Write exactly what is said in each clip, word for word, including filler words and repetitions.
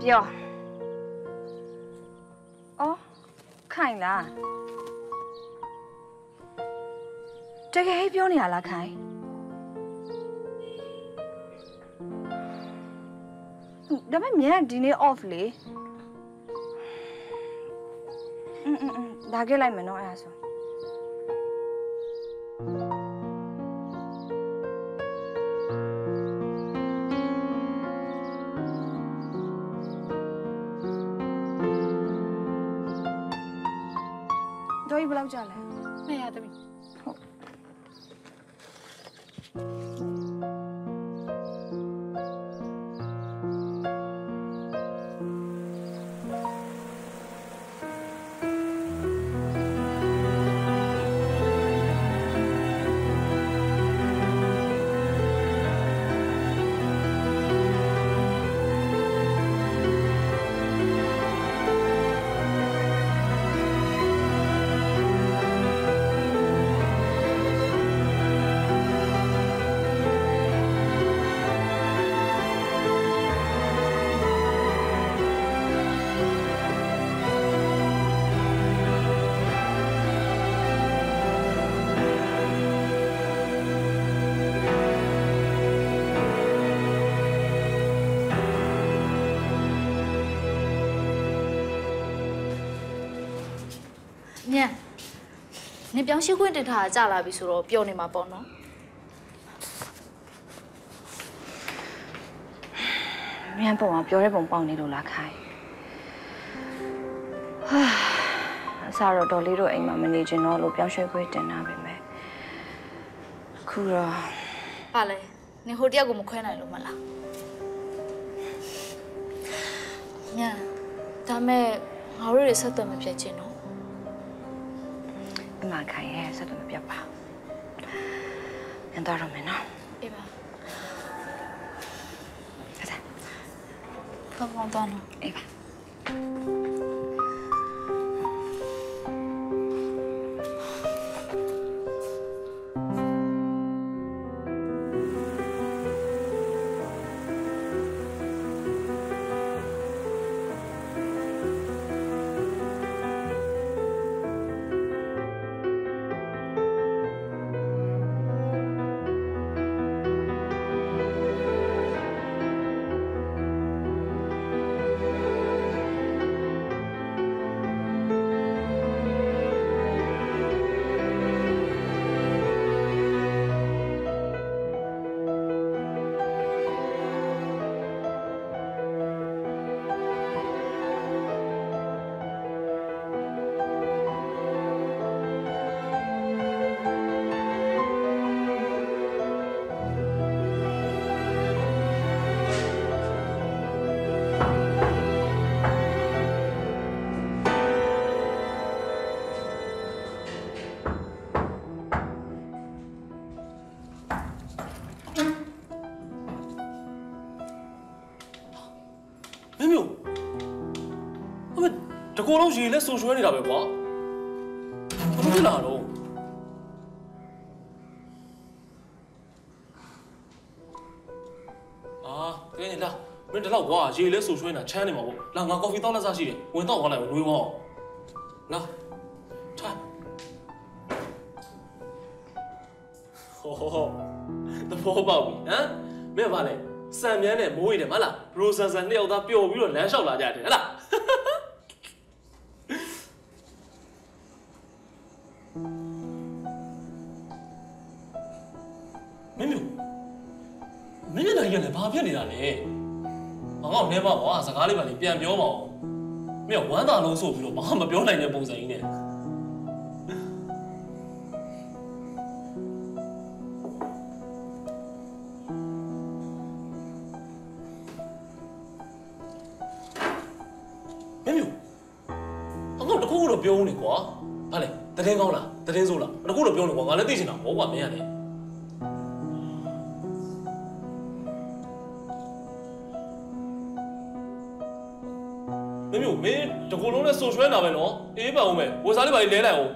ပြောအော်ခိုင်လားတကယ်ပြောနေရလားခိုင်ဒါပေမဲ့မြန်ဒီနေ့ off လေอืมอืมဒါခဲ့လိုက်မယ်နော်အဲ့ဒါဆိုတော့ဘယ်လောက်ကြာလဲနှစ်ရာသမီးဟုတ်မြန်နင်ပြောင်းရှိခွင့်တင်ထားတာကြာလာပြီဆိုတော့ပြောနေမှာပေါ့နော်မြန်ပုံမှာပြောတဲ့ပုံပေါက်နေလို့လားခိုင်ဟာအစားတော့ဒေါ်လေးတို့အိမ်မှာမနေချင်တော့လို့ပြောင်းရွှေ့ခွင့်တင်တာပဲမယ်ခုတော့ပါလေနင်ဟိုတယောက်ကိုမခွဲနိုင်လို့မလားမြန်ဒါမဲ့ငါတို့တွေဆက်သွယ်မပြတ်ချင်တော့အမခိုင်ရဲ့ဆက်သွယ်မပြတ်ပါပြန်တော့ရမယ်နော်အေးပါဆက်ဆက်ကောင်းကောင်းတော့နော်အေးပါတကူလုံးရေလက်ဆူရွှဲနေတာပဲကွာဘာလို့ဖြစ်လာတော့အာကဲနေလားမင်းတလောက်ကွာရေလက်ဆူရွှဲနေတာချမ်းနေမှာပေါ့လာငါကော်ဖီတောက်လက်စားရှိတယ်ဝင်တော့သွားလိုက်ဝင်ဝေးပါလာထိုင်ဟောဟောတဘောပေါက်ပြီဟမ်မင်းကဘာလဲစံမြန်းနဲ့မိုးရိတယ်မဟုတ်လားရိုဆန်ဆန်နှစ်ယောက်သားပျော်ပြီးတော့လမ်းလျှောက်လာကြတယ်ဟဲ့လားမင်းမျိုးမင်းမျက်နှာကြီးကလည်းဘာဖြစ်နေတာလဲငါကတော့နဲပါကွာစကားလေးပါလေပြန်ပြောပါဦးမင်းကဝမ်းသာလုံးဆိုပြီးတော့ဘာမှမပြောနိုင်တဲ့ပုံစံကြီးနဲ့မင်းမျိုးငါကတော့တခုခုတော့ပြောဦးနေကွာဘာလဲတတင်းကောင်းလားတတင်းဆိုးလားတခုတော့ပြောနေကွာငါလည်းသိချင်တာဘောကွာမင်းကလည်းမင်းမျိုးမင်းတကူလုံးနဲ့စုံရွှဲနေတာပဲနော်အေးပါဦးမယ်ဝစားလေးပါလေးလဲလိုက်အောင်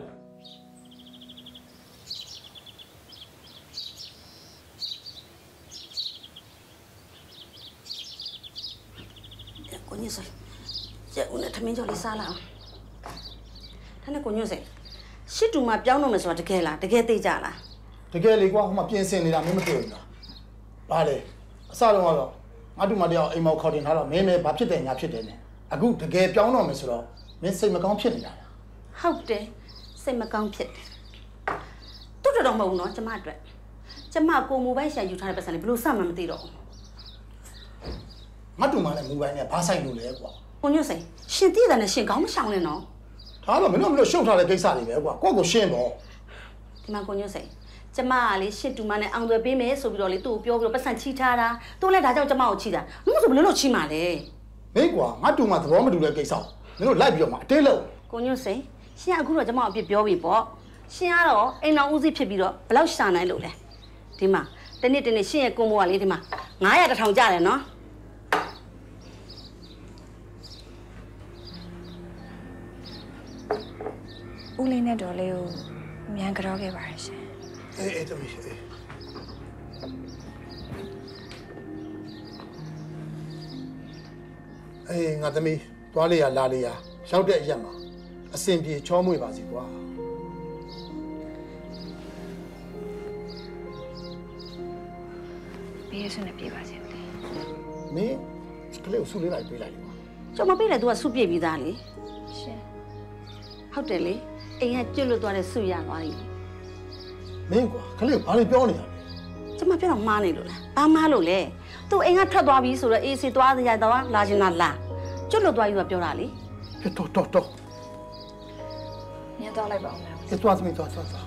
ကိုညစ်စိကျက်ဦးနဲ့ထမင်းကြော်လေးစားလာအောင်ဒါနဲ့ကိုညွန့်စိရှစ်တူမှာပြောင်းတော့မယ်ဆိုတာတကယ်လားတကယ်သိကြလားတကယ်လေကွာဟိုမှာပြင်ဆင်နေတာမင်းမသိဘူးလားဘာလဲအစတော့ကတော့ငါတူမတယောက်အိမ်မောက်ခေါ်တင်ထားတော့မင်းလည်းဘာဖြစ်တယ်ညာဖြစ်တယ်နဲ့အခုတကယ်ပြောင်းတော့မယ်ဆိုတော့မင်းစိတ်မကောင်းဖြစ်နေတာဟုတ်တယ်စိတ်မကောင်းဖြစ်တယ်တူတော်တော့မဟုတ်ဘူးနော်ကျမအတွက်ကျမကိုမိုဘိုင်းရှာယူထားတဲ့ပတ်စံလေးဘလို့စမှမသိတော့ငါတူမလည်းမိုဘိုင်းနဲ့ဘာဆိုင်လို့လဲကွာကိုညွန့်စိရှင်သိတယ်နဲ့ရှင်ကောင်းမရှောင်နဲ့နော်ဒါတော့မင်းတို့မလို့ရှုပ်ထားတဲ့ကိစ္စတွေပဲကွာကိုယ့်ကိုရှင်းတော့ဒီမှာကိုညွန့်စိကျမကလေရှစ်တူမနဲ့အောင်သွဲပေးမယ်ဆိုပြီးတော့လေသူ့ကိုပြောပြီးတော့ပတ်စံချီထားတာသူလည်းဒါကြောင့်ကျမကိုချီတာမဟုတ်ဆိုဘယ်လိုလုပ်ချီမှာလဲမင်းကွာငါတူမသဘောမတူတဲ့ကိစ္စမင်းတို့လိုက်ပြီးတော့မှအတေးလို့ကိုညွန့်စိရှင်အခုတော့ကျမအပြစ်ပြောပြီပေါ့ရှင်ကတော့အိမ်တော်ဦးစီးဖြစ်ပြီးတော့ဘယ်လောက်ရှာနိုင်လို့လဲဒီမှာတနေ့တနေ့ရှင်ရဲ့ကိုမိုးကလေဒီမှာငါးရာတစ်ထောင်ကျတယ်နော်ဦးလေးနဲ့တော်လေးကိုမြန်ကြောခဲ့ပါရဲ့ရှင်အေးအေးတမီးအေးအေးငါသမီးသွားလေရလာလေရရောက်တဲ့အရက်မှာအစင်ပြေချောမွေ့ပါစီကွာပြေးစွနဲ့ပြေးပါစေဦးလေးမင်းကလေးကိုဆုလေးလိုက်ပေးလိုက်လေကွာကျွန်မပေးတယ်သူကဆုပြည့်ပြီးသားလေရှင်ဟုတ်တယ်လေအိမ်ကကျွတ်လွတ်သွားတဲ့ဆုရသွားပြီမင်းကွာကလေးကိုဘာလို့ပြောနေတာလဲကျမပြောတော့မှားနေလို့လားဘာမှားလို့လဲသူအိမ်ကထွက်သွားပြီဆိုတော့အေးစီသွားရတော့လာချင်တာလာကျွတ်လွတ်သွားပြီဆိုပြောတာလေတော်တော်တော်ညသွားလိုက်ပါဦးမယ်အေးသွားသမီးသွားသွားသွား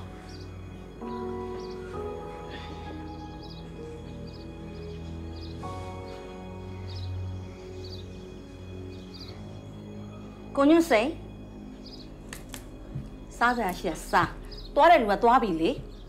ကိုညွန့်စိန်စားကြရရှိရစားသွားတယ်လူကသွားပြီလေ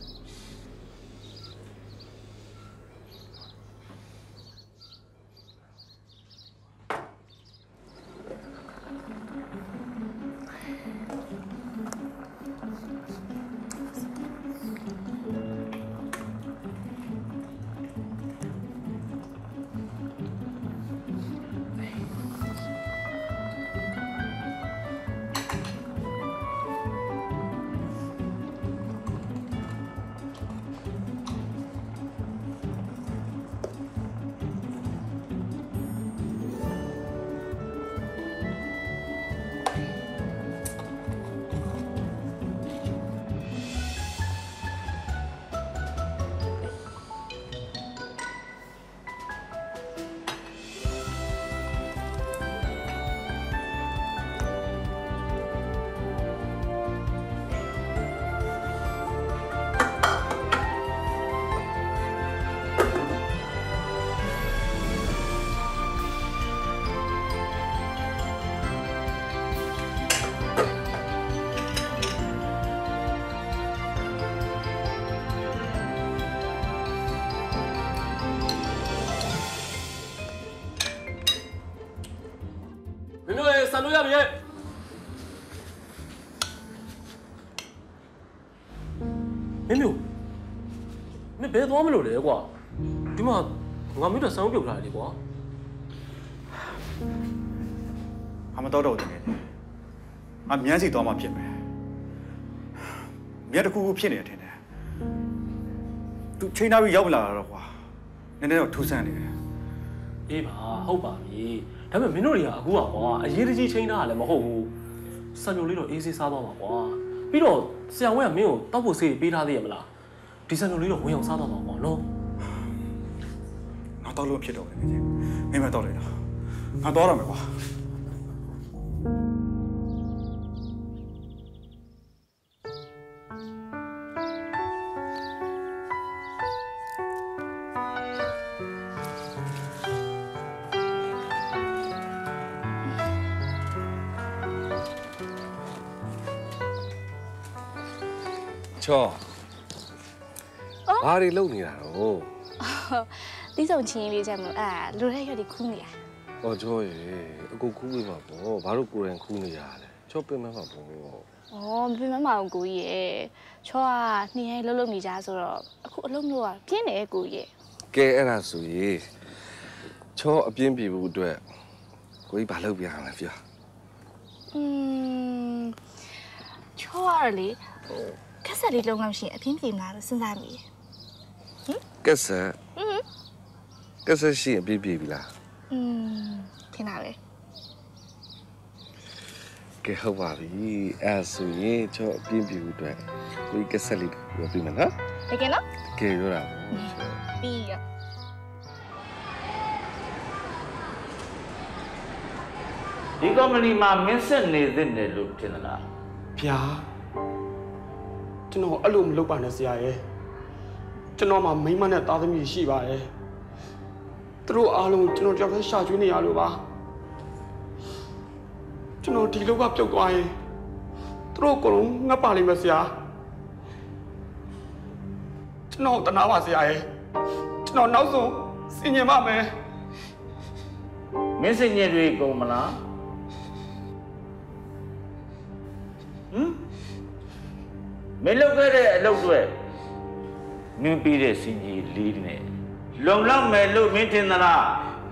ဆန်လို့ရပြီရဲ့မင်းမျိုးမင်းဘယ်သွားမလို့လဲကွာဒီမှာငါမျိုးတော့ဆောင်းပြုတ်ထားတယ်လေကွာအမတော်တော့တယ်အမြန်းစီသွားမှဖြစ်မယ်မြတ်တစ်ခုခုဖြစ်နေတယ်ထင်တယ်သူချိန်ထားပြီးရောက်လာတော့ကွာနည်းနည်းတော့ထူးဆန်းနေတယ်အေးပါဟုတ်ပါပြီဒါပေမဲ့မင်းတို့တွေကအခုကကွာအရေးတကြီးချိန်ထားတာလည်းမဟုတ်ဘူးစံညိုလေးတော့အေးဆေးစားသွားပါကွာပြီးတော့ဆရာဝန်ကမင်းကိုတောက်ဖို့ဆေးပေးထားသေးရမလားဒီစံညိုလေးတော့ဝင်အောင်စားသွားပါကွာနော်ငါတော့လို့ဖြစ်တော့တယ်မင်းမတော့လိုက်တာငါတော့ရမယ်ကွာချောဘာတွေလုပ်နေတာတော့တီးစုံချင်းလေးချက်မလို့အဲ့လူတဲ့ရွက်ဒီခူးနေရဟောချောရေအကူခူးပေးမှာပေါ့ဘာလို့ကိုယ်တိုင်ခူးနေရလဲချောပင်မမှာပေါ့ဩမပင်မမှာကိုကြီးရေချောကနှင်းရိုင်းလှုပ်လှုပ်နေကြဆိုတော့အခုအလုံးလို့ကပြင်းတယ်ကိုကြီးကဲအဲ့ဒါဆိုရေချောအပြင်းပြေဖို့အတွက်ဟကိုကြီးဘာလုပ်ပြရမလဲပြောอืมချောရလေဟိုကက်ဆက်လေးလုံးလောက်ရှိရင်အပြင်းပြေမလားလို့စဉ်းစားမိတယ်ဟင်ကက်ဆက်ဟင်ကက်ဆက်ရှိရင်ပြေးပြေးပြီလားอืมထင်တာပဲကဲဟုတ်ပါပြီအဲ့ဆိုရင်ချောအပြင်းပြေးဖို့အတွက်ကိုကြီးကက်ဆက်လေးပြောပြမယ်နော်တကယ်နော်ကဲပြောတာပြီးရဒီကော်မတီမှာမင်းဆက်နေသင့်တယ်လို့ထင်သလားဗျာကျွန်တော်အဲ့လိုမလုပ်ပါနဲ့ဆရာရဲ့ကျွန်တော်မှမိမနဲ့သားသမီးရှိပါရဲ့သူတို့အားလုံးကျွန်တော်ကြောက်တဲ့ရှာကျွေးနေရလို့ပါကျွန်တော်ဒီလောကပြုတ်သွားရင်သူတို့ကလုံးငတ်ပါလိမ့်မယ်ဆရာကျွန်တော်တနာပါဆရာရဲ့ကျွန်တော်နောက်ဆုံးစင်ញင်ပါမယ်မင်းစင်ញင်တွေကုန်မလားဟမ်မင်းလုပ်ခဲ့တဲ့အလုပ်တွေမင်းပြီးတဲ့စင်ကြီးလေးနဲ့လုံလောက်မယ်လို့မင်းထင်သလား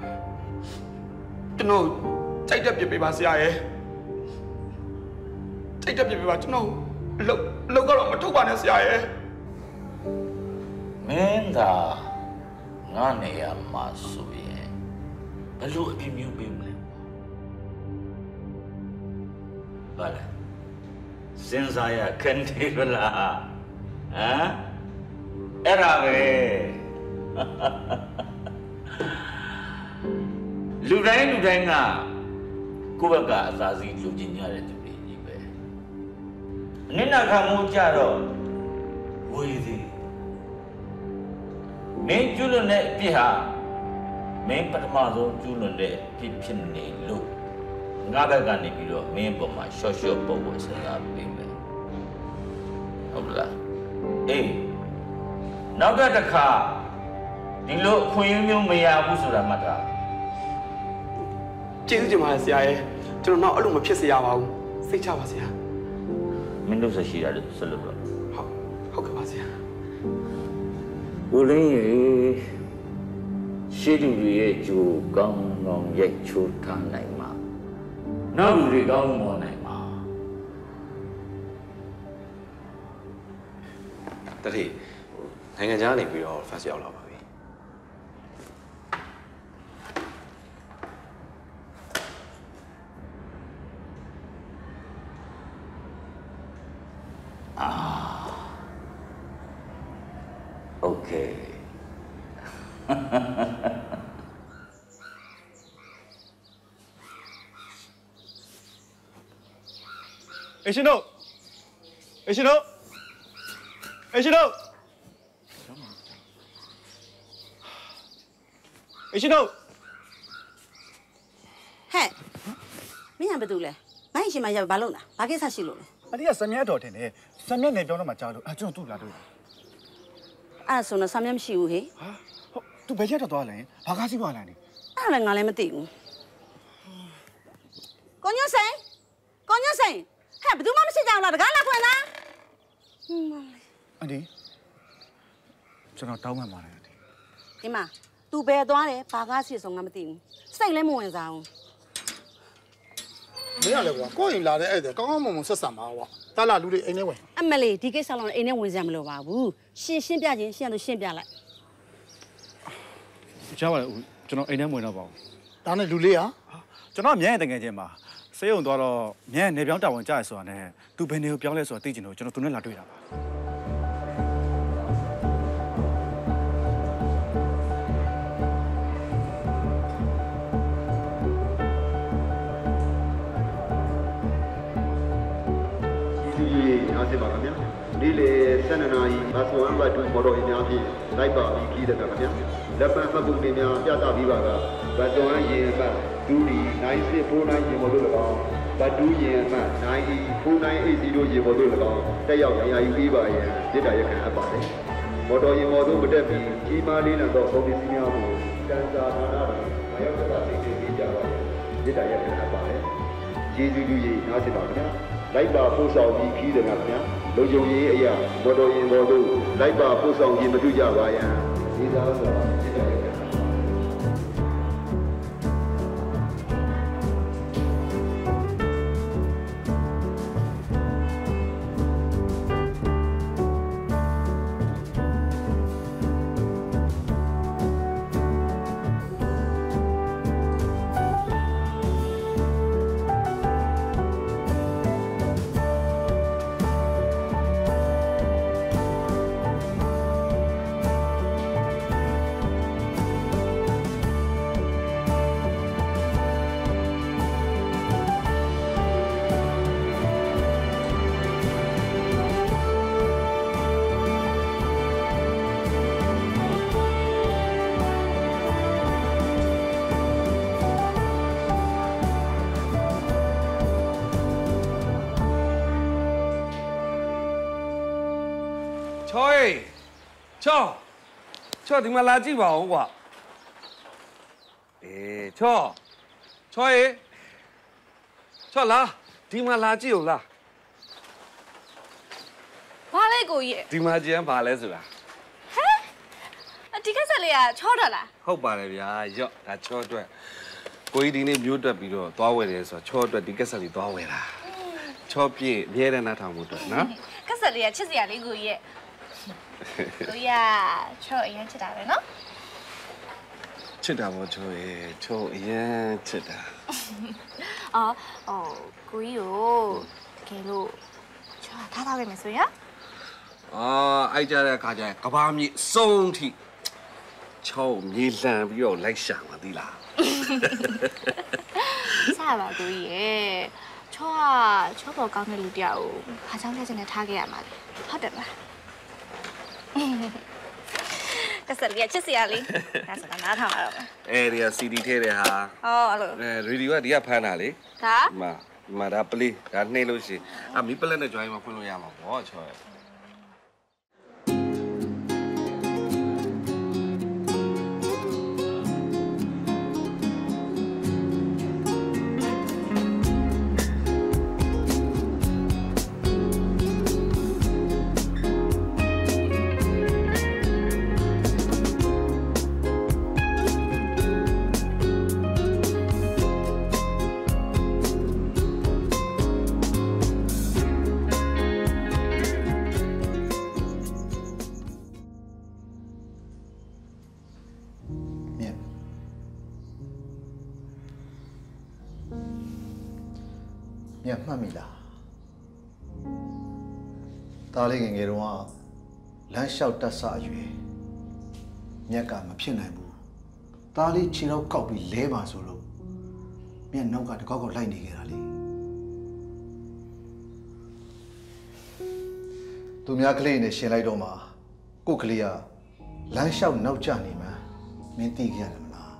ကျွန်တော်ကြိုက်တဲ့ပြပေးပါဆရာရဲ့ကြိုက်တဲ့ပြပေးပါကျွန်တော်လုံလုံကတော့မထုတ်ပါနဲ့ဆရာရဲ့မင်းသာငါနေရမှာဆိုရင်ဘယ်လိုအပြင်းမျိုးပေးမလဲဘာလဲစဉ်းစားရခက်နေဗလားဟမ်အဲ့ဒါပဲလူတိုင်းလူတိုင်းကကိုယ့်ဘက်ကအသာစီးလူချင်းကြတဲ့သူတွေကြီးပဲအနစ်နာခံမှုကြတော့ဝေးသေးမင်းကျွလွန်တဲ့အဖြစ်ဟာမင်းပထမဆုံးကျွလွန်တဲ့အဖြစ်ဖြစ်နေလို့ငါဘက်ကနေပြီးတော့မင်းပေါ်မှာရှော့ရှော့ပုံပေါ်စဉ်းစားပေးမယ်ဟုတ်လားအေးနောက်တစ်ခါဒီလိုအခွင့်အရေးမျိုးမရဘူးဆိုတာမှတ်ထားကျေးဇူးတင်ပါတယ်ဆရာရဲ့ကျွန်တော်တော့အဲ့လိုမဖြစ်စေရပါဘူးစိတ်ချပါဆရာမင်းတို့ဆက်ရှိရတယ်ဆက်လို့တော့ဟုတ်ဟုတ်ကဲ့ပါဆရာဦးလင်းရေရှိသူတွေရဲ့ကြိုးကောင်းကောင်းရိုက်ချိုးထားနိုင်မှာနောက်လူတွေကောင်းမွန်နိုင်မှာတတိနိုင်ငံခြားနေပြီးတော့ first ရောက်လာပါပြီအာโอเคเอชิโนะเอชิโนะเอชิโนะเอชิโนะဟဲ့မင်းကဘာလုပ်လဲမိုင်းရှင်မရောက်ဘာလုပ်လဲဘာကိစ္စရှိလို့လဲအတိကဆမြတ်တော်တင်တယ်ဆမြတ်နေပြောတော့မှကြားလို့အကျွန်တော်သူ့လာတွေ့အဲ့ဆိုတော့ဆမြတ်မရှိဘူးဟေ့ဟာဟုတ်သူဘယ်ရက်တော့သွားလဲဘာကားစီးပွားလာနေအဲ့လည်းငါလည်းမသိဘူးကိုညွန့်စိန်ကိုညွန့်စိန်ဟဲ့ဘယ်သူမှမရှိကြအောင်လားတကားလာခွင့်လားအန်ဒီကျွန်တော်တောင်းမှန်ပါတယ်အန်ဒီဒီမှာ तू ဘယ်သွားတယ်ဘာကားစီဆုံးငါမသိဘူးစိတ်လည်းမဝင်စားဘူးမင်းရလေကွာကိုယ်ရင်လာတဲ့အဲ့ဒါကောင်းကောင်းမွန်မွန်ဆက်ဆံပါကွာတာလာလူတွေအိမ်ထဲဝင်အမလေးဒီကိစ္စလုံးအိမ်ထဲဝင်စရာမလိုပါဘူးရှင်းရှင်းပြချင်းရှင်းလို့ရှင်းပြလိုက်ကြားပါလေကျွန်တော်အိမ်ထဲဝင်တော့ပါဘူးဒါနဲ့လူလေးဟာကျွန်တော်မြဲတကယ်ချင်းပါစေယုံသွားတော့မြဲနေပြောင်းတာဝန်ကြားရဆိုတာနဲ့သူဘယ်နေကိုပြောင်းလဲဆိုတာသိချင်လို့ကျွန်တော်သူနဲ့လာတွေ့တာပါဖြစ်ပါခင်ဗျာနေ့လေဆယ်နှစ်နာရီဘတ်ဝမ်ဘတ်တူမော်တော်ယာဉ်များဖြင့်လိုက်ပါပြီးခီးတယ်ခင်ဗျာလက်ပံမှတ်ပုံတွေများပြသပြီးပါကဘတ်ဝမ်ယာဉ်ဘတ်ဒူဒီနိုင်စစ်ဖိုးနိုင်ယာဉ်ပေါ်တို့၎င်းဘတ်တူးယာဉ်ဘတ်နိုင်အီဖိုးနိုင်အေစီတို့ယာဉ်ပေါ်တို့၎င်းတက်ရောက်နေရာယူပြီးပါရန်မြစ်တာရက်ခံအပ်ပါတယ်မော်တော်ယာဉ်ပေါ်တို့မတက်ပြီးကြီးမားလေးလံသောပုံစံများကိုကန်စာဌာနတွင်မရောက်တဲ့စိတ်တွေပြီးကြပါရန်မြစ်တာရက်ခံအပ်ပါတယ်ကျေးဇူးတူရေးနားစစ်ပါခင်ဗျာလိုက်ပါပို့ဆောင်ပြီးခီးတယ်ခင်ဗျာလုံခြုံရေးအရာမော်တော်ယာဉ်ပေါ်တို့လိုက်ပါပို့ဆောင်ခြင်းမပြုကြပါရန်ဒီသားစွာစစ်တယ်ခင်ဗျာချောရေချောချောဒီမှာလာကြည့်ပါဦးကွာအေးချောချောရေချောလာဒီမှာလာကြည့်ဦးလားဘာလဲကိုကြီးဒီမှာကျန်ဘာလဲဆိုတာဟဲ့ဒီကက်ဆက်လေးကချောတယ်လားဟုတ်ပါတယ်ဗျာရော့ဒါချောအတွက်ကိုကြီးဒီနေ့မျိုးတက်ပြီးတော့သွားဝယ်တယ်ဆိုတော့ချောအတွက်ဒီကက်ဆက်လေးသွားဝယ်တာချောပြည့်အမြဲတမ်းနှထောင်မှုအတွက်နော်ကက်ဆက်လေးကချစ်စရာလေးကိုကြီးကိုကြီးချောအရင်ချစ်တာပဲနော်ချစ်တာပေါ့ချောရေချောအရင်ချစ်တာအော်ဟိုကိုကြီးကိုကဲလို့ချောထားထားခဲ့မယ်ဆိုရင်အာအိုက်ကြတဲ့အခါကျရင်ကဘာမြေစုံထိချောမြေလန်ပြီးတော့လိုက်ရှာမှာသီလားစားပါကိုကြီးရဲ့ချောကချောပေါ်ကောင်းတဲ့လူတယောက်ကိုဘာကြောင့်လဲစနေထားခဲ့ရမှာလဲဟုတ်တယ်လားကစလေးချစ်စရာလေးဒါဆိုတာနားထောင်ရတော့မယ်အဲဒီက စီ ဒီ ထဲတဲ့ဟာဟောအဲ့လိုအဲရေဒီယိုကဒီကဖမ်းတာလေဒါမမဒါပလေးဒါနှိမ့်လို့ရှိရင်အမီပလက်နဲ့ join မှာဖွင့်လို့ရမှာပေါ့ချောရဲ့မြတ်မှတ်မိလားတားလေးငယ်ငယ်တုန်းကလမ်းလျှောက်တက်ဆအရွယ်မြတ်ကမဖြစ်နိုင်ဘူးတားလေးခြေတော့ကောက်ပြီးလဲပါဆိုလို့မြတ်နောက်ကတကောက်ကောက်လိုက်နေခဲ့တာလေသူများကလေးနဲ့ရှင်လိုက်တော့မှကို့ကလေးကလမ်းလျှောက်နောက်ကျနေမှမင်းသိခဲ့ရတယ်မလား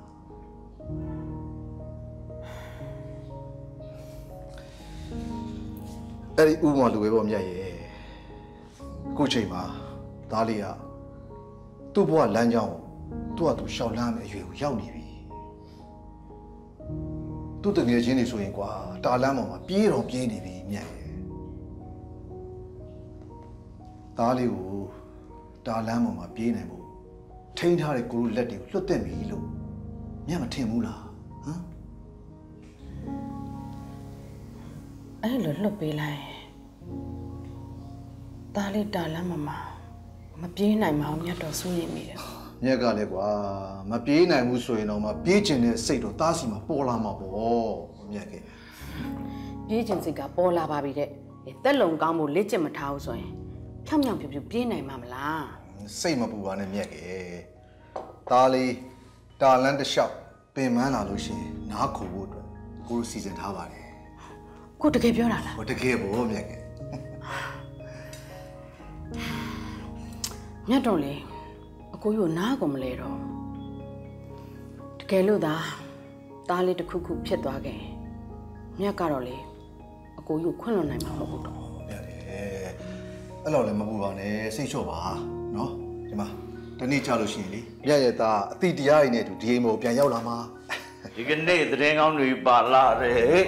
အဲ့ဒီဥပမာလူပဲပေါ့မြတ်ရဲ့အခုချိန်မှာသားလေးကသူ့ဘဝလမ်းကြောင်းကိုသူ့ဟာသူရှောက်လန်းမယ့်အရွယ်ကိုရောက်နေပြီသူ့တငယ်ချင်းတွေဆိုရင်ကွာတာလန်းပေါ်မှာပြေးတော့ပြေးနေပြီမြတ်ရဲ့သားလေးကိုတာလန်းပေါ်မှာပြေးနိုင်ဖို့ထိန်းထားတဲ့ကိုလိုလက်တွေကိုလွတ်တက်ပြီလို့မြတ်မထင်ဘူးလားဟမ်အဲ့လိုလွတ်ပေးလိုက်ဒါလေးတာလမ်းမမမပြေးနိုင်မအောင်မြတ်တော်စိုးရိမ်မိတယ်မြက်ကလည်းကွာမပြေးနိုင်ဘူးဆိုရင်တော့မပြေးကျင်တဲ့စိတ်တော့တားစီမှာပေါ်လာမှာပေါ့မြက်ကပြေးကျင်စိတ်ကပေါ်လာပါပြီတဲ့တက်လုံကောင်းဖို့လက်ကျင်မထားဘူးဆိုရင်ဖြောင်းဖြောင်းဖြူဖြူပြေးနိုင်မှာမလားစိတ်မပူပါနဲ့မြက်ကတားလေးတာလန်းတစ်လျှောက်ပင်မန်းလာလို့ရှိရင်နားခုဖို့အတွက်ကိုလိုစီစဉ်ထားပါတယ်ကိုတကယ်ပြောတာလားဟိုတကယ်ပေါ့မြက်ကမြတ်တော်လေအကိုကြီးကိုနားကုန်မလဲတော့တကယ်လို့သာတားလေးတစ်ခုခုဖြစ်သွားခဲ့မြတ်ကတော့လေအကိုကြီးကိုခွင့်လွှတ်နိုင်မှာမဟုတ်တော့မြတ်လေအဲ့လိုလည်းမပူပါနဲ့စိတ်လျှော့ပါနော်ဒီမှာတနေ့ကြာလို့ရှိရင်လေမြတ်ရဲ့သားအတိတရားတွေနဲ့အတူဒီအိမ်ကိုပြန်ရောက်လာမှာဒီကနေ့သတင်းကောင်းတွေပါလာတယ်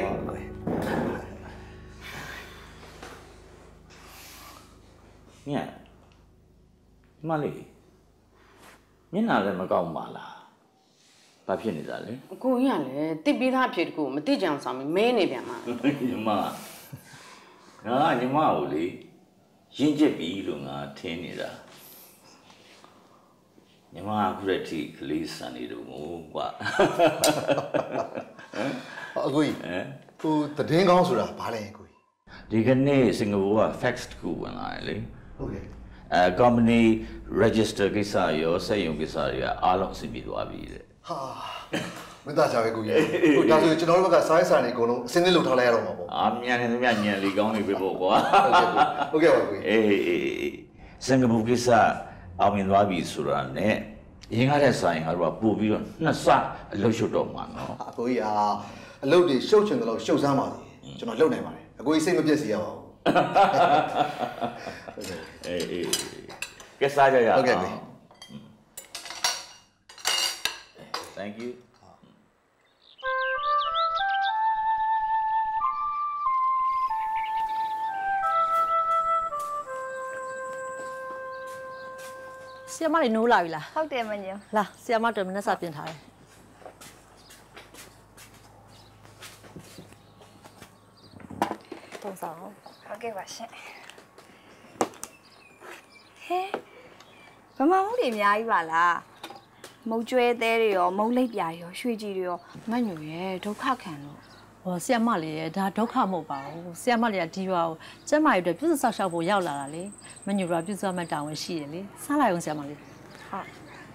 မြတ်မလေးမျက်နှာလည်းမကောင်းပါလားဘာဖြစ်နေတာလဲအကိုကြီးကလည်းတိပြီးသားအဖြစ်တကူမသိကြအောင်ဆောင်ပြီးမဲနေပြန်မှာညီမငါညီမကိုလေရင့်ကျက်ပြီလို့ငါထင်နေတာညီမအခုတည်းထိကလေးစံနေတော့မို့ကွာအကိုကြီးဟိုတည်င်းကောင်းဆိုတာဘာလဲအကိုကြီးဒီကနေ့စင်ကာပူက fax တကူဝင်လာတယ်လေဟုတ်ကဲ့အဲ company register ကိစ္စရောစက်ရုံကိစ္စတွေကအားလုံးအဆင်ပြေသွားပြီတဲ့ဟာမသားကြပဲကိုကြီးဟိုဒါဆိုကျွန်တော်တို့ဘက်ကစိုင်းစာနေအကုန်လုံးအစင်းလေးလုပ်ထားလိုက်ရတော့မှာပေါ့အာမြန်နေသမျှညံလေးကောင်းနေပြီပေါ့ကွာဟုတ်ကဲ့ပါကိုကြီးအေးအေးစင်ကာပူကိစ္စအောင်မြင်သွားပြီဆိုတာနဲ့ရင်းကားတဲ့ဆိုင်ငါတို့ကပို့ပြီးတော့နှစ်ဆအလုပ်ရှုပ်တော့မှာနော်အကိုကြီးဟာအလုပ်တွေရှုပ်ချင်တယ်လို့ရှုပ်စမ်းပါလေကျွန်တော်လုပ်နိုင်ပါတယ်အကိုကြီးစိတ်မပြည့်စေရပါဘူးအေးအေးကဲစားကြရအောင်ဟုတ်ကဲ့ပြီ Thank you ဆီယမလေးနိုးလာပြီလားဟုတ်တယ်မညိုလာဆီယမတို့မနေ့စာပြင်ထားတယ်တော့ဆောင်ဟုတ်ကဲ့ပါရှင်ဟဲဗမာမှုတွေအများကြီးပါလားမုတ်ကျွဲသေးတွေရောမုတ်လိပ်ပြာတွေရောရွှေကြည်တွေရောမညိုရဲ့ဒုက္ခခံလို့ဟောဆီယမလေးရဲ့ဒါဒုက္ခမဟုတ်ပါဘူးဆီယမလေးကဒီရွာကိုကျမရဲ့အတွက်ပြုစုဆောက်ရှောက်ဖို့ရောက်လာတာလေမညိုကပြုစုမှတောင်းဝင်ရှိရလေစားလိုက်အောင်ဆီယမလေးဟုတ်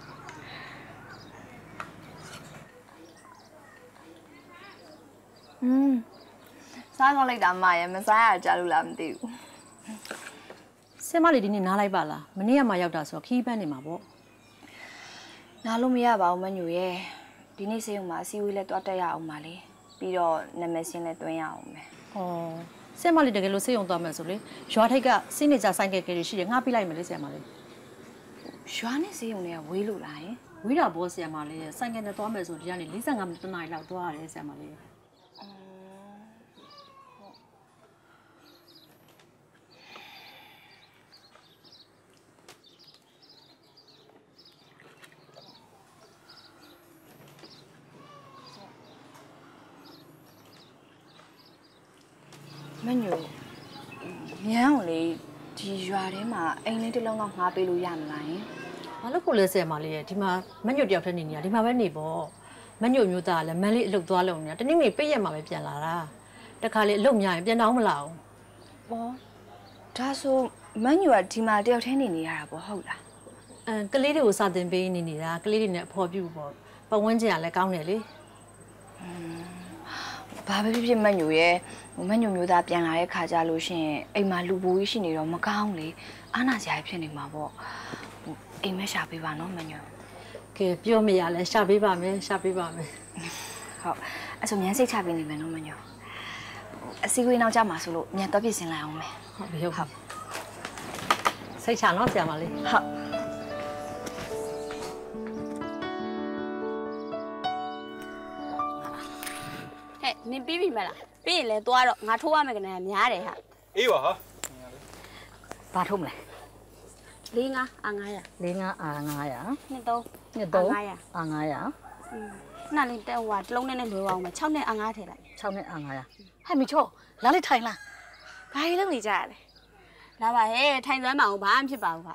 อืมစားကောင်းလိုက်တာမရဲ့မစားရကြလို့လားမသိဘူးဆင်မလေးဒီနေ့နားလိုက်ပါလားမနေ့ကမှရောက်တာဆိုခီးပန်းနေမှာပေါ့နားလို့မရပါဘူးမညိုရဲ့ဒီနေ့စေးုံမှာအစည်းအဝေးလဲတွားတက်ရအောင်ပါလေပြီးတော့နာမည်စင်းလဲတွင်းရအောင်မယ်ဟောဆင်မလေးတကယ်လို့စေးုံသွားမယ်ဆိုလေရွာထိပ်ကစင်းနေကြဆိုင်ကယ်ကလေးရှိတယ်ငှားပြလိုက်မယ်လေဆင်မလေးရွာနဲ့စေးုံတွေကဝေးလို့လားယင်ဝေးတာဘောဆင်မလေးဆိုင်ကယ်နဲ့သွားမယ်ဆိုဒီကနေ၄၅မိနစ်တနားရီလောက်သွားရတယ်ဆင်မလေးမညိုညမ်းကိုလေဒီရွာထဲမှာအိမ်လေးတစ်လုံးတော့ငှားပေးလို့ရမလားယင်ဘာလို့ကိုလဲဆင်မလေးရဲ့ဒီမှာမညွတ်တယောက်တည်းနေနေရဒီမှာပဲနေပေါ့မညွတ်မျိုးသားလည်းမန်းလေးအလုတ်သွားလုံနေတာတနေ့မိပိတ်ရက်မှာပဲပြန်လာတာတခါလေအလုတ်များရင်ပြန်တော့မလာဘူးဘောဒါဆိုမညိုကဒီမှာတယောက်တည်းနေနေရတာပေါ့ဟုတ်လားအဲကလေးတွေကိုစာသင်ပေးနေနေတာကလေးတွေနဲ့အဖော်ပြပေါ့ပတ်ဝန်းကျင်ကလည်းကောင်းတယ်လေဘာပဲဖြစ်ဖြစ်မညိုရဲ့မညိုမျိုးသားပြန်လာတဲ့ခါကြလို့ရှိရင်အိမ်မှာလူပူကြီးရှိနေတော့မကောင်းလေအာနာစရာဖြစ်နေမှာပေါ့အိမ်မဲရှာပေးပါနော်မညိုကဲပြောမရလဲရှာပေးပါမယ်ရှာပေးပါမယ်ဟုတ်အဲ့ဆိုမြန်စိတ်ချပေးနေမယ်နော်မညိုအစည်းအဝေးနောက်ကြမှာဆိုလို့မြန်တော့ပြင်ဆင်လိုက်အောင်မယ်ဟုတ်ပြီဟုတ်ဟုတ်စိတ်ချနော်ဆရာမလေးဟုတ်ဟဲ့နင်ပြီးပြီမလားပြီးရင်လဲသွားတော့ငါထိုးရမယ်ကနေများတယ်ဟာအေးပါဟာဘာထုံးမလဲလေးငါအာငါးရလေးငါအာငါးရနှစ်သုံးနှစ်သုံးငါးရအာငါးရနားလေးတက်ဟွာတစ်လုံးနဲ့နဲ့လွယ်အောင်မယ်၆နဲ့အာငါးထည့်လိုက်၆နဲ့အာငါးရဟဲ့မီချောလာလေးထိုင်လားဘာကြီးလုပ်နေကြရလဲလာပါဟဲ့ထိုင်သွမ်းမအောင်ဘာမှဖြစ်ပါဘူးခ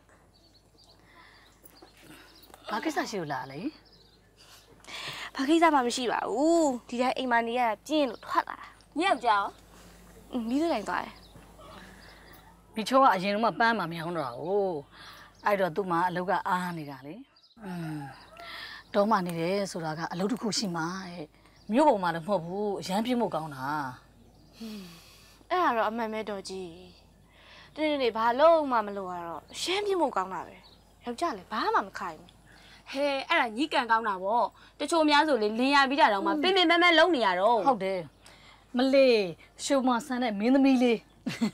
ဘာကိစ္စရှိလို့လာလဲဘာကိစ္စမှမရှိပါဘူးဒီတိုင်းအိမ်မနေရပြင်းလို့ထွက်လာတာညယောက်ကြောင်မိသွေးတိုင်းသွားတယ်မီချောကအရင်ကပန်းမှမရောင်းတော့ဘူးအဲ့တော့သူ့မှာအလုပ်ကအားနေတာလေอืมတော့မှနေတယ်ဆိုတာကအလုပ်တစ်ခုရှိမှာတဲ့မြို့ပေါ်မှာတော့မဟုတ်ဘူးအရန်ပြင်းဖို့ကောင်းတာအဲ့ဒါတော့အမှန်ပဲတော်ကြီးတင်းတင်းလေးဘာလို့မှမလို့ရတော့ရှမ်းပြင်းဖို့ကောင်းတာပဲယောက်ျားလည်းဘာမှမခိုင်ဘူးဟဲ့အဲ့ဒါညီကန်ကောင်းတာဗောတချို့များဆိုလေလင်းရပြီးကြတော့မှပင်ပင်ပန်းပန်းလုံးနေရတော့ဟုတ်တယ်မလေးရှုံမဆန်းတဲ့မင်းသမီးလေး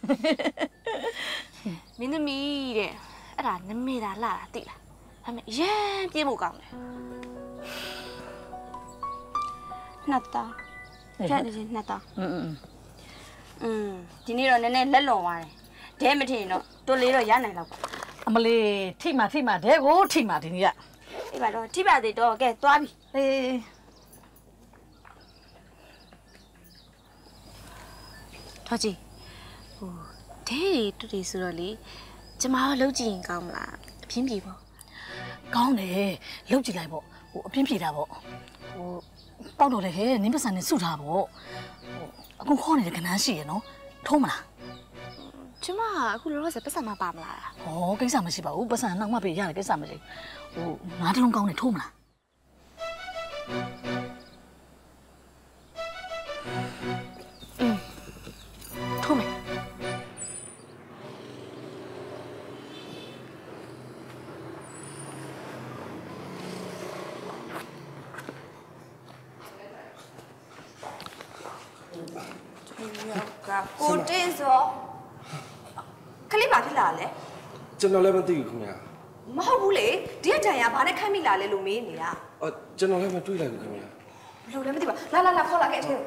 မင်းသမီးတဲ့အဲ့ဒါနမေတာလာတာသိလားဒါပေမဲ့ရမ်းပြင်းဖို့ကောင်းတယ်နှစ်တောင်းကြက်နေချင်းနှစ်တောင်းอืมอืมอืมဒီနေ့တော့နည်းနည်းလက်လွန်သွားတယ်ဒဲမထင်တော့တွလေးတော့ရနိုင်တော့ပါအမလေးထိမှထိမှတဲ့ကိုထိမှဒီနေ့ကအေးပါတော့ထိပါသေးတော့ကဲသွားပြီအေးတော်ကြီးဟိုဒဲတူတူဆိုတော့လေကျမတို့လုပ်ကြည့်ရင်ကောင်းမလားအပြင်းပြေပေါ့ကောင်းတယ်လှုပ်ကြည့်လိုက်ပေါ့ဟိုအပြင်းပြေတာပေါ့ဟိုတောက်တော့လေဟဲ့နင်းပစံနဲ့စုထားပေါ့ဟိုအခုခေါ်နေတဲ့ကနန်းရှိရနော်ထုံးမလားကျမကအခုလောလောဆယ်ပတ်စံမပါမလားဟောကိစ္စမရှိပါဘူးပစံနောက်မှပြေရတယ်ကိစ္စမရှိဟိုငါးတလုံးကောင်းနေထုံးမလားထုံးမယ်ကိုတင်းစောခလေးဘာဖြစ်လာလဲကျွန်တော်လည်းမသိဘူးခင်ဗျာမဟုတ်ဘူးလေဒီအတန်ရဘာနဲ့ခတ်မိလာလဲလို့မေးနေတာအော်ကျွန်တော်လည်းမတွေးလိုက်ဘူးခင်ဗျာဘယ်လိုလဲမသိပါလာလာလာခေါ်လာခဲ့အထဲ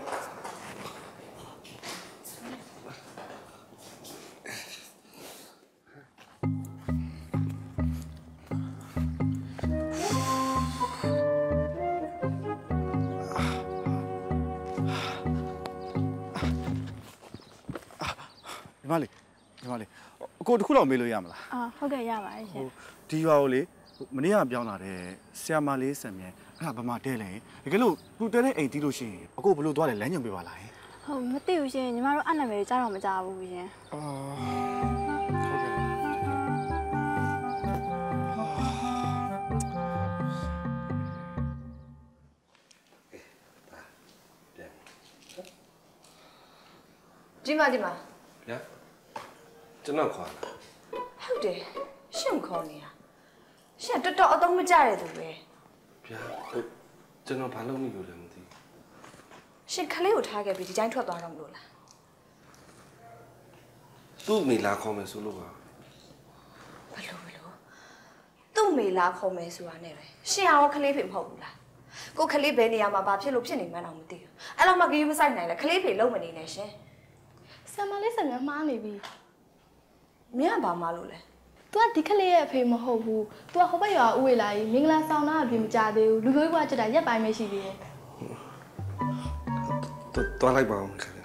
ညီမလေးညီမလေးအကိုတခုတော့မေးလို့ရမလားအာဟုတ်ကဲ့ရပါတယ်ရှင်ဒီရွာကိုလေမနေ့ကပြောင်းလာတဲ့ဆရာမလေးဆံမြဲအဲ့ဒါဘာမှတဲလဲတကယ်လို့သူတဲတဲ့အိမ်တီးလို့ရှိရင်အကိုဘလို့သွားလဲလမ်းညွှန်ပေးပါလားဟုတ်မသိဘူးရှင်ညီမတို့အဲ့နာမည်ကြားတော့မကြားဘူးရှင်အာဟုတ်ကဲ့ဒီမှာဒီမှာဗျာကျွန်တော်ခေါ်လာဟုတ်တယ်ရှင့်ခေါ်နေတာရှင့်တော်တော်အသုံးမကျတဲ့သူပဲဗျာကျွန်တော်ဘာလုပ်မိလို့လဲမသိရှင့်ခလေးကိုထားခဲ့ပြီးဒီတိုင်းထွက်သွားတော့မလို့လားသူ့မိလာခေါ်မယ်ဆိုလို့ပါဘယ်လိုဘယ်လိုသူ့မိလာခေါ်မယ်ဆိုတာနဲ့ပဲရှင့်ရောခလေးဖေမဟုတ်ဘူးလားကိုခလေးဘယ်နေရာမှာဘာဖြစ်လို့ဖြစ်နေမှန်းတော့မသိဘူးအဲ့တော့မှကြီးမဆိုင်နိုင်လဲခလေးဖေလုံးမနေနဲ့ရှင်ဆမ်မလေးဆမ်မြမှားနေပြီမြင်ဘာမှလို့လဲ तू ကဒီခလေးရဲ့အဖေမဟုတ်ဘူး तू ကဟိုဘက်ရွာဥဝေလာကြီးမင်္ဂလာဆောင်တာအပြင်မကြသေးဘူးလူမျိုးကကြက်တာရက်ပိုင်းပဲရှိသေးတယ်တွားလိုက်ပါအောင်ခင်ဗျာ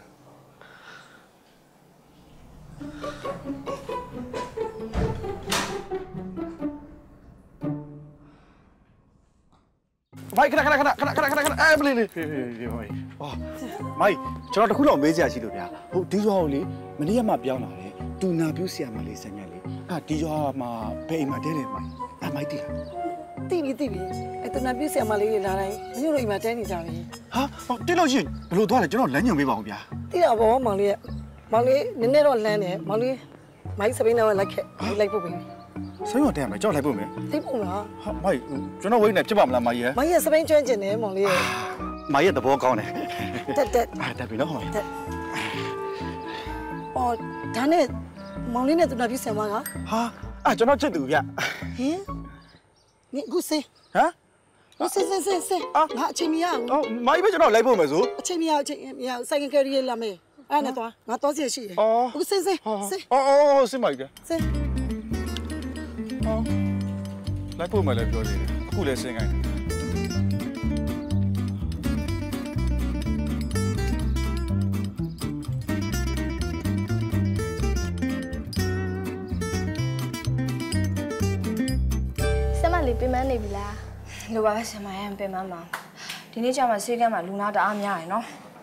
မိုက်ခဏခဏခဏခဏခဏခဏခဏအဲပလေးလေးမိုက်ဟာမိုက်ကျွန်တော်တခုတော့မေးစရာရှိလို့ဗျာဟုတ်ဒီရွာကိုလေမနေ့ကမှပြောင်းလာတယ်တူနာပြူးဆရာမလေးဆံမြက်လေအာဒီရွာမှာဘယ်အိမ်မှာတဲတယ်မိုက်အမိုက်တီးလားတိပြီတိပြီအဲတူနာပြူးဆရာမလေးတွေလာတိုင်းမညို့လို့အိမ်မှာတဲနေကြပြီဟာဟောတိလို့ရှိရင်ဘယ်လိုသွားလဲကျွန်တော်လမ်းညွှန်ပေးပါဦးဗျာတိတာဘောမောင်လေးမောင်လေးနည်းနည်းတော့လမ်းတယ်မောင်လေးမိုက်စပိန်တော့လိုက်ခဲ့လိုက်ဖို့ပြီဆိုရင်တဲမယ်ကြောက်လိုက်ဖို့မယ်သိဖို့လားဟာမိုက်ကျွန်တော်ဝိတ်နေဖြစ်ပါမလားမိုက်ရဲ့မိုက်ရဲ့စပိန်ကျွမ်းကျင်တယ်မောင်လေးရဲ့မိုက်ရဲ့သဘောကောင်းတယ်တက်တက်အာတက်ပြီနော်ဟောတက်အော်ဒါနဲ့မောင်လေးနဲ့တူနာပြဆံမကဟာအာကျွန်တော်ချစ်သူဗျဟင်နိဂုစေဟမ်ဂုစေစေစေစေငါအချိန်မရဘူးအော်မိုက်ပဲကျွန်တော်လိုက်ဖို့မယ်ဆိုအချိန်မရအချိန်မရစိုက်ကယ်ကယ်ရီလာမယ်အဲ့နဲ့တော့ငါတော့စီရှိတယ်ဂုစေစေစေအော်အော်စမိုက်တယ်စေအော်လိုက်ဖို့မယ်လည်းပြောသေးတယ်အခုလည်းစင်ခိုင်းလေးပြင်မနေပြီလားလိုပါပဲဆင်မရန်ပြင်မမှာဒီနေ့ကျမှဆေးကမ်းမှာလူနာတအားများရယ်နော်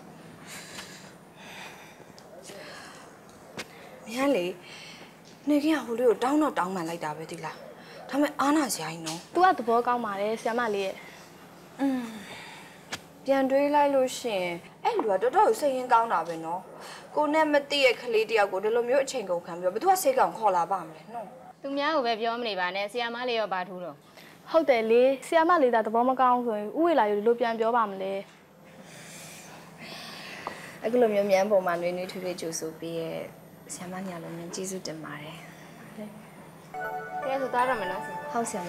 မြန်လေနေကဟိုလေးကိုတောင်းတော့တောင်းမှန်လိုက်တာပဲဒီလားဒါပေမဲ့အားနာစရာကြီးနော် तू ကသဘောကောင်းပါတယ်ဆရာမလေးရဲ့อืมပြန်တွေးလိုက်လို့ရှင်အဲ့လူကတော်တော်စိတ်ရင်းကောင်းတာပဲနော်ကိုနဲ့မသိရဲ့ကလေးတယောက်ကိုဒီလိုမျိုးအချိန်ကုန်ခံပြီးတော့ဘသူကဆေးကောင်ခေါ်လာပါမလဲနော်သူများကိုပဲပြောမနေပါနဲ့ဆရာမလေးရောဘာထူးတော့ဟုတ်တယ်လေဆရာမလေးသာသဘောမကောင်းဆိုရင်ဥဝေလာယူလို့ပြန်ပြောပါမလဲအခုလိုမျိုးမြန်ပုံမှာနွေးနွေးထွေးထွေးကြိုဆိုပြီးရဲ့ဆရာမညာလုံးမြန်ကျေးဇူးတင်ပါတယ်ကဲဆိုသွားရမယ်နော်ဟုတ်ဆရာမ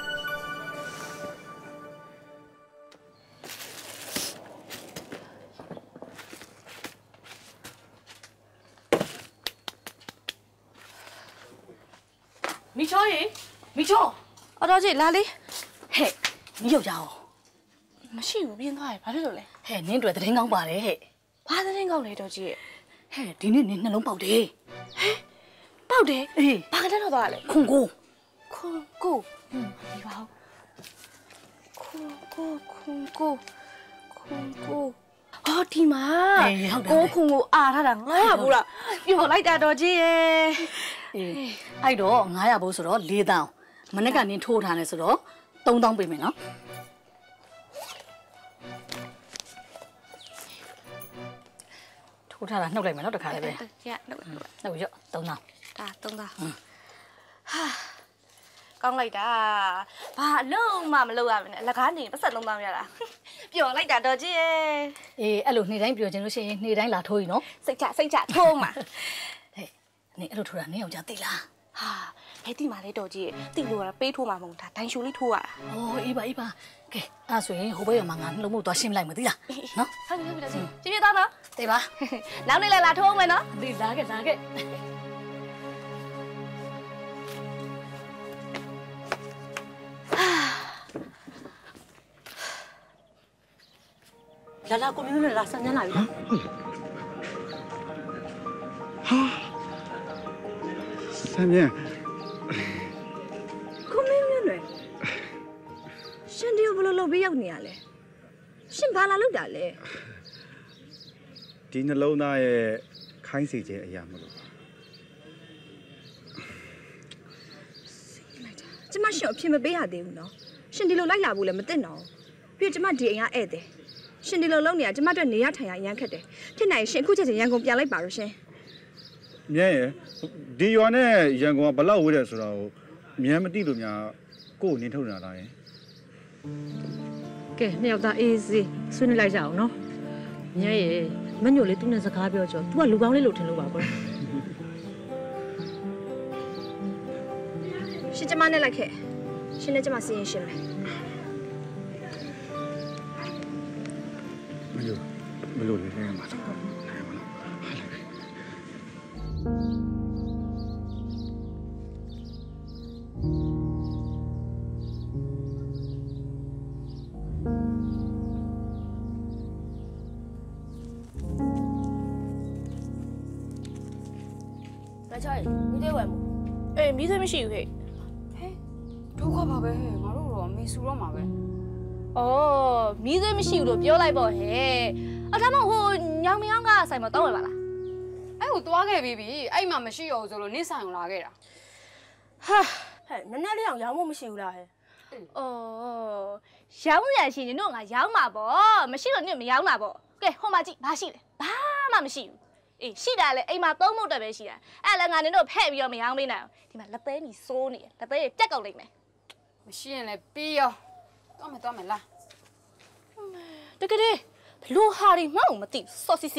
မိချောရေမိချောအော်တော့ကြီးလာလေဟဲ့မိယောက်ျားရောမရှိဘူးပြင်းသွားရဘာဖြစ်လို့လဲဟဲ့နင်းတွေ့သတင်းကောင်းပါတယ်ဟဲ့ဘာသတင်းကောင်းလဲတော့ကြီးဟဲ့ဒီနေ့နင်းနှလုံးပေါက်တယ်ဟဲ့ပေါက်တယ်အေးဘာကတည်းကသွားလဲခွန်ကိုခွန်ကိုဟင်းဒီပါခွန်ကိုခွန်ကိုခွန်ကိုအော်ဒီမှာကိုခွန်ကိုအာထားတာငါရဘူးလားပြောလိုက်တာတော့ကြီးရဲ့အေးအဲ့တော့ငါးရာဘိုးဆိုတော့လေးတောင်းမနေ့ကနင်းထိုးထားတယ်ဆိုတော့သုံးတောင်းပေးမယ်နော်ထိုးထားတာနှုတ်လိုက်မယ်နော်တခါလေးပဲရနှုတ်နှုတ်ရော့သုံးတောင်းဒါသုံးတောင်းဟာကောင်းလိုက်တာဘာအလုံးမှမလုပ်ရမနဲ့အလကားနေပတ်ဆက်သုံးတောင်းရတာပျော်လိုက်တာတော့ကြီးရဲ့အေးအဲ့လိုနေ့တိုင်းပျော်ခြင်းလို့ရှိရင်နေ့တိုင်းလာထိုး ਈ နော်စိတ်ချစိတ်ချထိုးမှာဟဲ့နေအဲ့လိုထိုးတာနေအောင်ကြာသိလားဟာဟဲ့ဒီမှာလေးတော်ကြီးတိလို့ရပေးထိုးမှာမဟုတ်ဒါဒိုင်ရှူလေးထိုးရတာ။အော်အေးပါအေးပါ။ကဲအဲ့ဆိုရင်ဟိုဘက်ရောမှာငါနှလုံးမို့သွားရှင်းလိုက်မသိလား။နော်ဟုတ်ပြီဟုတ်ပြီတော်ကြီးပြပြသားနော်။တေးပါနောက်နေ့လည်းလာထိုးအောင်မယ်နော်။ဒီလာခဲ့လာခဲ့လာလာကိုမျိုးနဲ့လာဆန်းညလာပြီလားဟာဆမ်းမြန်ကိုမင်းမျိုးနဲ့ရှင်ဒီကိုဘယ်လိုလုပ်ပြီးရောက်နေရလဲရှင်ဘာလာလုပ်တာလဲဒီနှလုံးသားရဲ့ခိုင်းစေခြင်းအရာမလို့ကျမရှင်အဖြစ်မပေးရသေးဘူးနော်ရှင်ဒီလိုလိုက်လာဖို့လည်းမသိတော့ပြီးတော့ကျမဒီအိမ်ကဧည့်သည်ရှင်ဒီလိုလုပ်နေရကျမတို့နေရထိုင်ရအရန်ခက်တယ်ဖြစ်နိုင်ရှင်အခုချက်ချင်းရန်ကုန်ပြန်လိုက်ပါတော့ရှင်မြဲရဲ့ဒီရွာနဲ့ရန်ကုန်ကဘလောက်ဝေးတယ်ဆိုတော့မြဲမသိလို့များကို့ကိုနင်းထုတ်နေတာလားယင်ကဲနှစ်ယောက်သားအေးစေးဆွေးနွေးလိုက်ကြအောင်နော်မြဲရဲ့မညိုလေးသူနဲ့စကားပြောကြော तू ကလူကောင်းလေးလို့ထင်လို့ပါကွယ်ရှင်ကျမနဲ့လိုက်ခဲ့ရှင်နဲ့ကျမစီရင်ရှင်မယ်မလို့မလို့လေးနေမှာ来菜，你得问么？哎，米菜没洗嘿。嘿， ဒုက္ခပါပဲငါတို့တော့မေဆူတော့မှာပဲ哦，米菜没洗都表来不嘿。啊，他们好娘咪样个晒么当位吧啦？ အဲ့ကိုသွားခဲ့ပြီးပြီအဲ့မှာမရှိရဘူးဆိုလို့နင့်ဆိုင်ကိုလာခဲ့တာ哈，嘿，奶奶俩养么没洗啦嘿？哦，养人是你弄啊养嘛不？没洗了你没养嘛不？给好嘛鸡，把洗了，把嘛没洗。诶，洗了嘞，哎嘛都冇特别洗啦。哎，来俺那都配比较没养没呢，你嘛那边你说呢，那边结构里面。 မရှိရင်လည်းပြီးရောတော့မယ်တော့မယ်လားတကယ်လို့ဟာရီမအောင်မသိစောစီစီ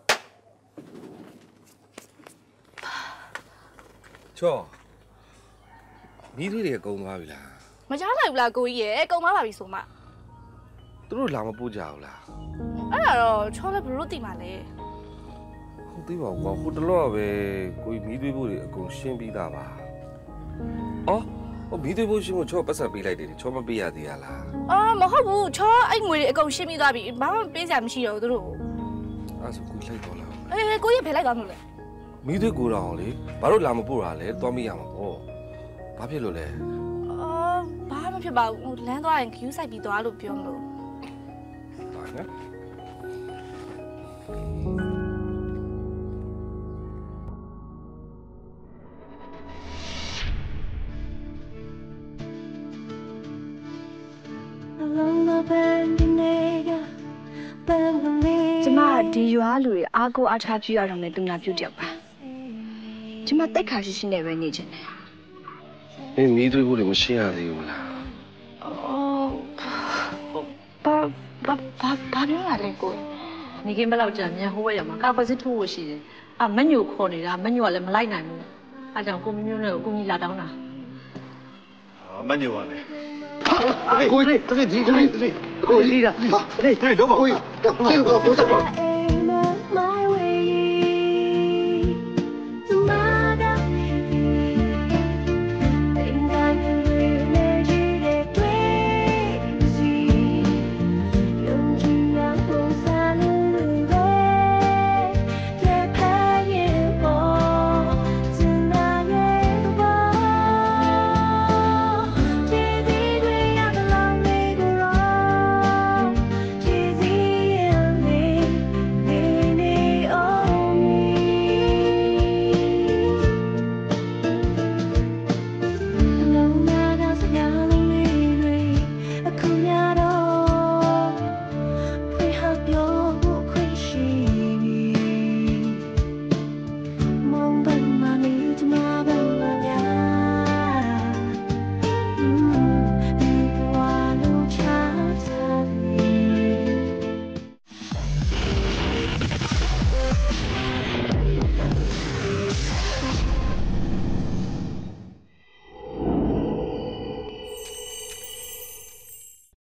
ချောမီးသွေးတွေကုန်းသွားပြီလားမကြားလိုက်ဘူးလားကိုကြီးရဲ့ကုံသွားပါပြီဆိုမှသူတို့လာမပို့ကြဘူးလားအဲ့ဒါတော့ချောလည်းဘလို့သိမှာလဲဟုတ်သေးပါဘူးကွာဟိုတလော့ပဲကိုကြီးမီးသွေးဖို့တွေအကုန်ရှင်းပြီးသားပါအော်ဟိုမီးသွေးဖို့ရှင်းဖို့ချောပတ်စံပေးလိုက်တယ်ချောမပေးရသေးရလားအာမဟုတ်ဘူးချောအဲ့ငွေတွေအကုန်ရှင်းပြီးသွားပြီဘာမှပေးစရာမရှိတော့ဘူးတို့အဲ့ဆိုကိုလိုက်တော့လားအေးကိုကြီးဖယ်လိုက်သွားမလို့လေမီးသွေးကိုတော့လေဘာလို့လာမပို့တာလဲသွားမိရမှာပေါ့ဘာဖြစ်လို့လဲအာဘာမှဖြစ်ပါဘူးလမ်းသွားရင်ခယူးဆိုင်ပြီးသွားလို့ပြောမလို့ဘာလဲကျမဒီရွာလူတွေအားကိုအားထားပြရအောင်လေတူနာပြုတ်တယောက်ပါကျမတိတ်ခါရှိရှိနဲ့ပဲနေချင်တယ်မင်းမီးသွေးဖို့တွေမရှင်းရသေးဘူးလားအော်ဘာဘာဘာဘာပြောရလဲကိုနေကင်းဘယ်လောက်ကြာမြန်ဟိုဘက်ရောက်မှာကာကွယ်စစ်ထိုးဖို့ရှိတယ်အာမညိုခေါ်နေတာမညိုကလည်းမလိုက်နိုင်ဘူးအဲကြောင့်ကိုမျိုးနဲ့ကိုကြီးလာတောင်းတာမညိုပါနဲ့ကိုကြီးတကယ်ဒီကိုကြီးကိုကြီးလာဟေးဟေးတော့ပါကိုကြီးကိုကြီး